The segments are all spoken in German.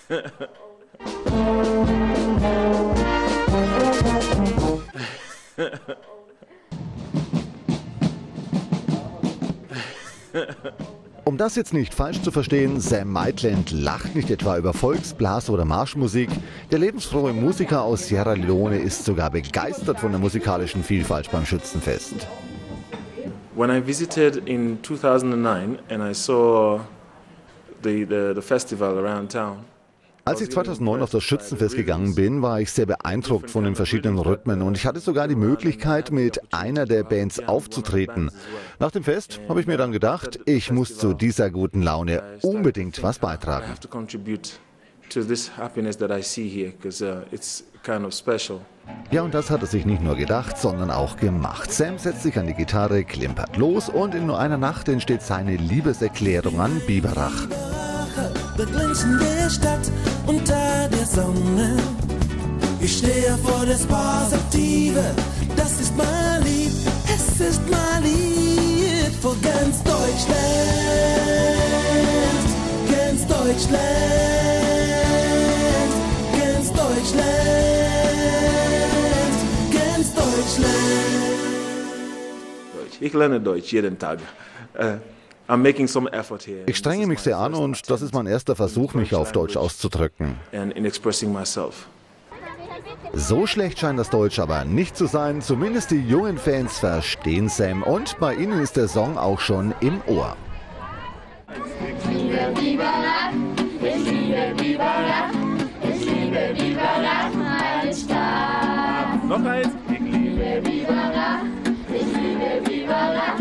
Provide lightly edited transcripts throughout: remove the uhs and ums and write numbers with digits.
Um das jetzt nicht falsch zu verstehen, Sam Maitland lacht nicht etwa über Volks-, Blas- oder Marschmusik. Der lebensfrohe Musiker aus Sierra Leone ist sogar begeistert von der musikalischen Vielfalt beim Schützenfest. When I visited in 2009 and I saw the festival around town. Als ich 2009 auf das Schützenfest gegangen bin, war ich sehr beeindruckt von den verschiedenen Rhythmen und ich hatte sogar die Möglichkeit, mit einer der Bands aufzutreten. Nach dem Fest habe ich mir dann gedacht, ich muss zu dieser guten Laune unbedingt was beitragen. Ja, und das hat er sich nicht nur gedacht, sondern auch gemacht. Sam setzt sich an die Gitarre, klimpert los und in nur einer Nacht entsteht seine Liebeserklärung an Biberach. Beglänzen der Stadt unter der Sonne. Ich stehe vor der Perspektive, das ist mein Lied, es ist mein Lied für ganz Deutschland, ganz Deutschland, ganz Deutschland, ganz Deutschland. Ich lerne Deutsch jeden Tag. Ich strenge mich sehr an und das ist mein erster Versuch, mich auf Deutsch auszudrücken. So schlecht scheint das Deutsch aber nicht zu sein, zumindest die jungen Fans verstehen Sam und bei ihnen ist der Song auch schon im Ohr. Ich liebe Biberach, ich liebe Biberach, ich liebe Biberach, meine Stadt. Noch eins. Ich liebe Biberach, ich liebe Biberach.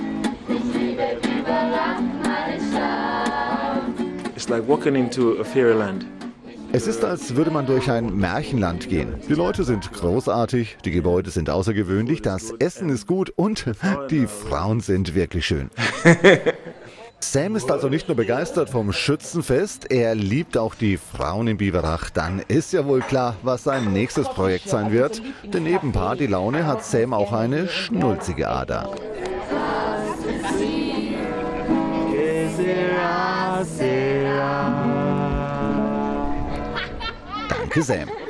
It's like walking into a fairyland. Es ist, als würde man durch ein Märchenland gehen. Die Leute sind großartig, die Gebäude sind außergewöhnlich, das Essen ist gut und die Frauen sind wirklich schön. Sam ist also nicht nur begeistert vom Schützenfest, er liebt auch die Frauen in Biberach. Dann ist ja wohl klar, was sein nächstes Projekt sein wird. Denn neben Partylaune hat Sam auch eine schnulzige Ader. Danke, Sam.